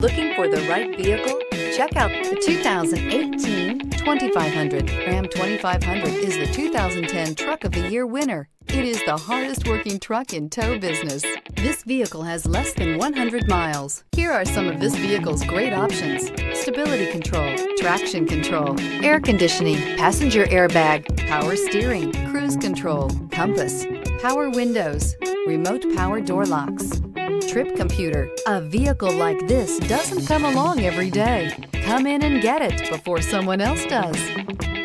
Looking for the right vehicle? Check out the 2018 2500. Ram 2500 is the 2010 Truck of the Year winner. It is the hardest working truck in tow business. This vehicle has less than 100 miles. Here are some of this vehicle's great options: stability control, traction control, air conditioning, passenger airbag, power steering, cruise control, compass, power windows, remote power door locks, trip computer. A vehicle like this doesn't come along every day. Come in and get it before someone else does.